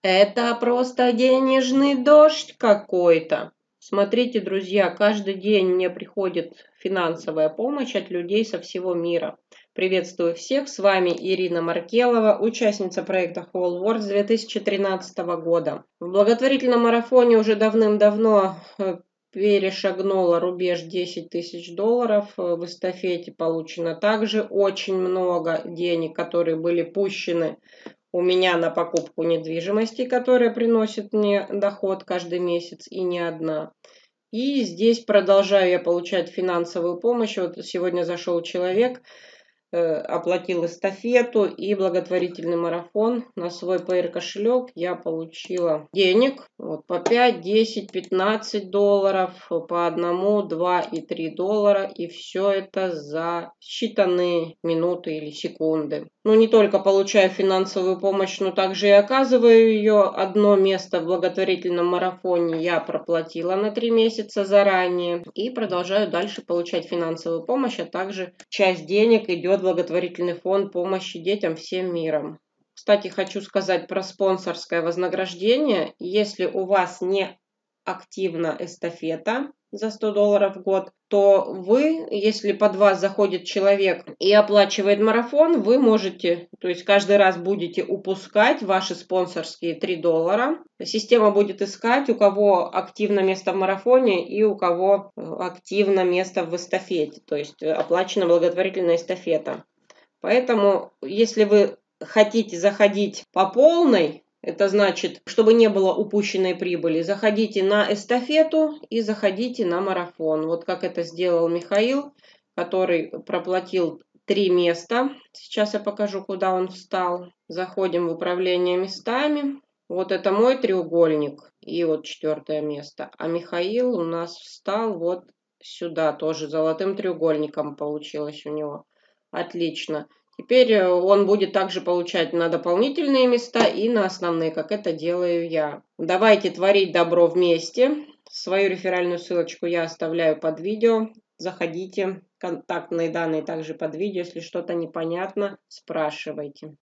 Это просто денежный дождь какой-то. Смотрите, друзья, каждый день мне приходит финансовая помощь от людей со всего мира. Приветствую всех, с вами Ирина Маркелова, участница проекта Whole World с 2013 года. В благотворительном марафоне уже давным-давно перешагнула рубеж 10 тысяч долларов. В эстафете получено также очень много денег, которые были пущены у меня на покупку недвижимости, которая приносит мне доход каждый месяц, и не одна. И здесь продолжаю я получать финансовую помощь. Вот сегодня зашел человек, оплатил эстафету и благотворительный марафон. На свой PR кошелек я получила денег вот, по 5, 10, 15 долларов, по 1, 2 и 3 доллара. И все это за считанные минуты или секунды. Ну, не только получаю финансовую помощь, но также и оказываю ее. Одно место в благотворительном марафоне я проплатила на 3 месяца заранее и продолжаю дальше получать финансовую помощь, а также часть денег идет в благотворительный фонд помощи детям всем миром. Кстати, хочу сказать про спонсорское вознаграждение. Если у вас не активна эстафета за 100 долларов в год, то вы, если под вас заходит человек и оплачивает марафон, вы можете, то есть каждый раз будете упускать ваши спонсорские 3 доллара. Система будет искать, у кого активно место в марафоне и у кого активно место в эстафете, то есть оплачена благотворительная эстафета. Поэтому, если вы хотите заходить по полной, это значит, чтобы не было упущенной прибыли, заходите на эстафету и заходите на марафон. Вот как это сделал Михаил, который проплатил 3 места. Сейчас я покажу, куда он встал. Заходим в управление местами. Вот это мой треугольник и вот 4 место. А Михаил у нас встал вот сюда, тоже золотым треугольником получилось у него. Отлично. Теперь он будет также получать на дополнительные места и на основные, как это делаю я. Давайте творить добро вместе. Свою реферальную ссылочку я оставляю под видео. Заходите. Контактные данные также под видео. Если что-то непонятно, спрашивайте.